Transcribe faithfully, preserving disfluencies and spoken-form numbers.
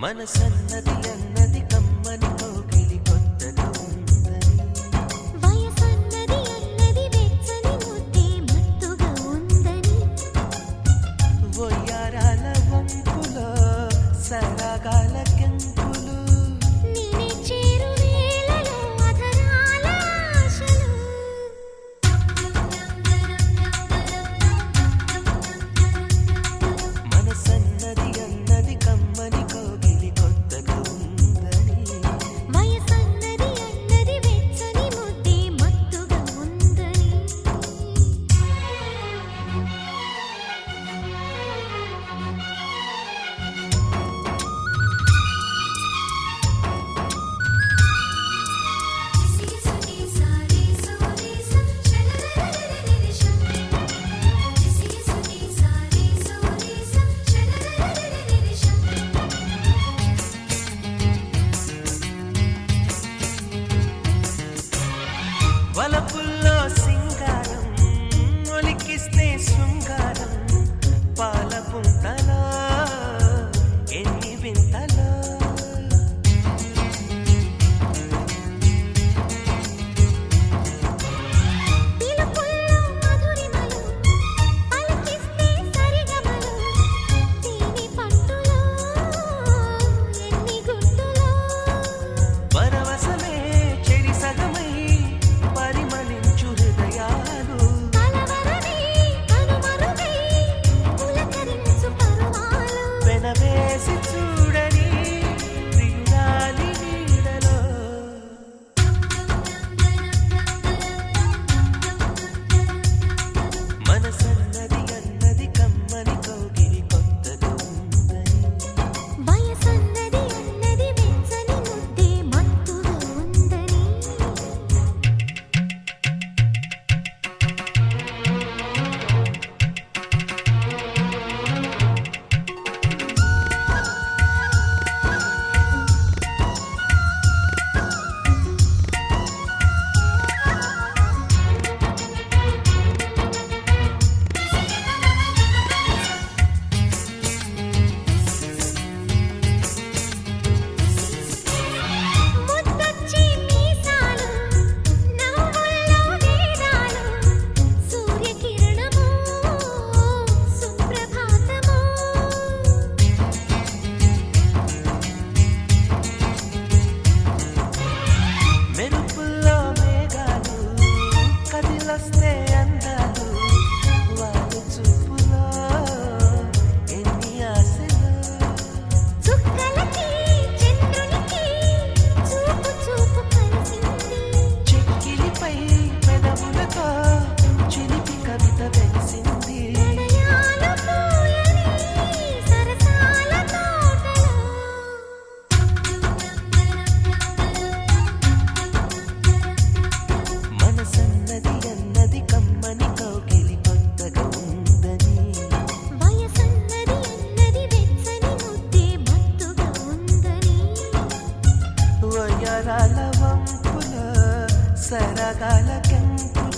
మనసన్నది అన్నది కమ్మని కోకిలి కొత్తగా ఉందని వయసన్నది అన్నది వెచ్చని ముద్దే మత్తుగా ఉందని వయ్యారాల వంపులో సరాగాల కెంపులు నేనే చేరు వేళలో అధరాల ఆశలు మనసన్నది అన్నది కమ్మని కోకిలి కొత్తగా ఉందని వయసన్నది అన్నది వెచ్చని ముద్దే మత్తుగా ఉందని వలపుల్లో సింగారం ఒలికిస్తే శృంగారం పాల పుంతలో ఎన్ని వింతలో పిలుపుల్లో మధురిమలు పలికిస్తే సరిగమలు తేనె పట్టులో ఎన్ని గుట్టులో పరవశమే చెరి సగమై పరిమళించు హృదయాలు కలవరమే కనుమరుగై పులకరించు పరువాలు వెనవేసి చూడని ప్రియురాలి నీడలో మనసన్నది అన్నది కమ్మని కోకిలి కొత్తగా ఉందని వయసన్నది అన్నది వెచ్చని ముద్దే మత్తుగా ఉందని ముద్దొచ్చి మీసాలు నవ్వుల్లో వేదాలు సూర్యకిరణమో సుప్రభాతమో మెరుపుల్లో మేఘాలు కదిలొస్తే అందాలు వారు చూపులో ఎన్ని ఆశలు చుక్కలకి చంద్రునికి చూపు చూపు కలిసింది చెక్కిలిపై పెదవులతో చిలిపి కవిత వెలిసింది ప్రణయాలు పూయని సరసాల తోటలో మనసన్నది అన్నది కమ్మని కోకిలి కొత్తగా ఉందని వయసన్నది అన్నది వెచ్చని ముద్దే మత్తుగా ఉందని వయ్యారాల వంపుల సరగాల కెంపుల